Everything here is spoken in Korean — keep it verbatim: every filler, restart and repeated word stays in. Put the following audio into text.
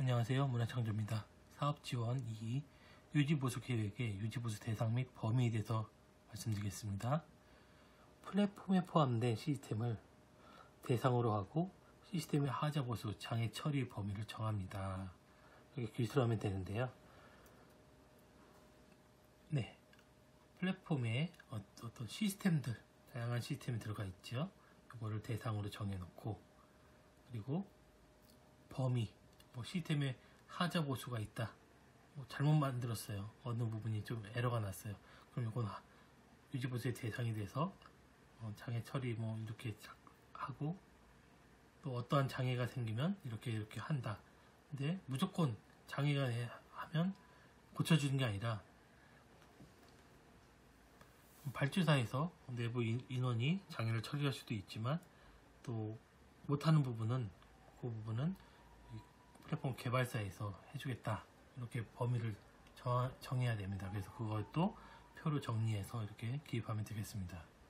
안녕하세요. 문화창조입니다. 사업지원 이 유지보수 계획의 유지보수 대상 및 범위에 대해서 말씀드리겠습니다. 플랫폼에 포함된 시스템을 대상으로 하고 시스템의 하자보수, 장애 처리 범위를 정합니다. 이렇게 기술하면 되는데요. 네, 플랫폼에 어떤 시스템들, 다양한 시스템이 들어가 있죠. 이거를 대상으로 정해놓고, 그리고 범위, 뭐 시스템에 하자 보수가 있다, 뭐 잘못 만들었어요, 어느 부분이 좀 에러가 났어요, 그럼 이건 유지보수의 대상이 돼서 어, 장애 처리 뭐 이렇게 하고, 또 어떠한 장애가 생기면 이렇게 이렇게 한다. 근데 무조건 장애가 하면 고쳐주는 게 아니라 발주사에서 내부 인원이 장애를 처리할 수도 있지만, 또 못하는 부분은 그 부분은 플랫폼 개발사에서 해주겠다, 이렇게 범위를 정, 정해야 됩니다. 그래서 그것도 표로 정리해서 이렇게 기입하면 되겠습니다.